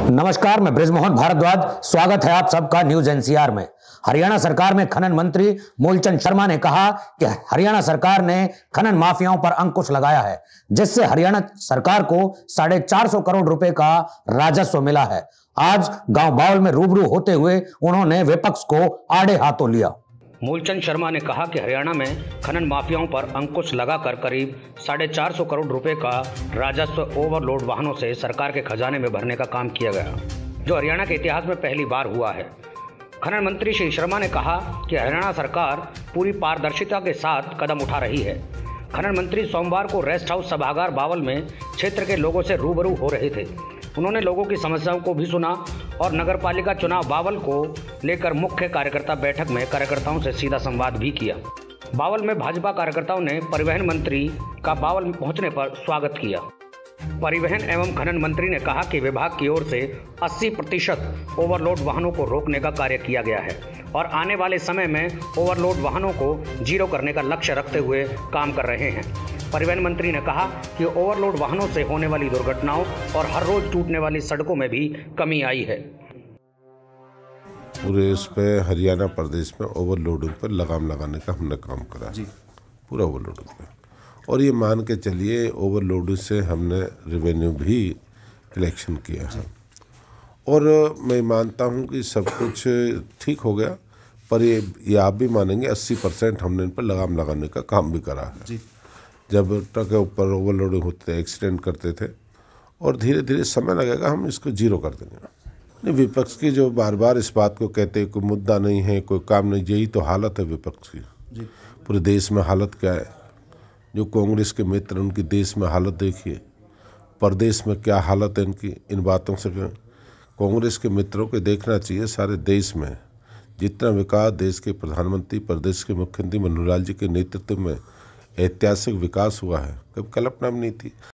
नमस्कार, मैं बृजमोहन भारद्वाज। स्वागत है आप सबका न्यूज एनसीआर में। हरियाणा सरकार में खनन मंत्री मूलचंद शर्मा ने कहा कि हरियाणा सरकार ने खनन माफियाओं पर अंकुश लगाया है, जिससे हरियाणा सरकार को 450 करोड़ रुपए का राजस्व मिला है। आज गांव बावल में रूबरू होते हुए उन्होंने विपक्ष को आड़े हाथों लिया। मूलचंद शर्मा ने कहा कि हरियाणा में खनन माफियाओं पर अंकुश लगाकर करीब 450 करोड़ रुपए का राजस्व ओवरलोड वाहनों से सरकार के खजाने में भरने का काम किया गया, जो हरियाणा के इतिहास में पहली बार हुआ है। खनन मंत्री श्री शर्मा ने कहा कि हरियाणा सरकार पूरी पारदर्शिता के साथ कदम उठा रही है। खनन मंत्री सोमवार को रेस्ट हाउस सभागार बावल में क्षेत्र के लोगों से रूबरू हो रहे थे। उन्होंने लोगों की समस्याओं को भी सुना और नगरपालिका चुनाव बावल को लेकर मुख्य कार्यकर्ता बैठक में कार्यकर्ताओं से सीधा संवाद भी किया। बावल में भाजपा कार्यकर्ताओं ने परिवहन मंत्री का बावल में पहुंचने पर स्वागत किया। परिवहन एवं खनन मंत्री ने कहा कि विभाग की ओर से 80% ओवरलोड वाहनों को रोकने का कार्य किया गया है और आने वाले समय में ओवरलोड वाहनों को जीरो करने का लक्ष्य रखते हुए काम कर रहे हैं। परिवहन मंत्री ने कहा कि ओवरलोड वाहनों से होने वाली दुर्घटनाओं और हर रोज टूटने वाली सड़कों में भी कमी आई है। पूरे इस पे हरियाणा प्रदेश में ओवरलोडिंग पर लगाम लगाने का हमने काम करा जी, पूरा ओवरलोडिंग पे। और ये मान के चलिए ओवरलोडिंग से हमने रेवेन्यू भी कलेक्शन किया है और मैं मानता हूँ कि सब कुछ ठीक हो गया। पर ये आप भी मानेंगे 80% हमने इन पर लगाम लगाने का काम भी करा है जी। जब ट्रक के ऊपर ओवरलोडिंग होते थे, एक्सीडेंट करते थे और धीरे धीरे समय लगेगा, हम इसको जीरो कर देंगे। नहीं, विपक्ष की जो बार बार इस बात को कहते हैं कोई मुद्दा नहीं है, कोई काम नहीं, यही तो हालत है विपक्ष की जी। पूरे देश में हालत क्या है? जो कांग्रेस के मित्र, उनकी देश में हालत देखिए, प्रदेश में क्या हालत है इनकी। इन बातों से कांग्रेस के मित्रों को देखना चाहिए सारे देश में जितना विकास देश के प्रधानमंत्री, प्रदेश के मुख्यमंत्री मनोहर लाल जी के नेतृत्व में ऐतिहासिक विकास हुआ है, कभी कल्पना में नहीं थी।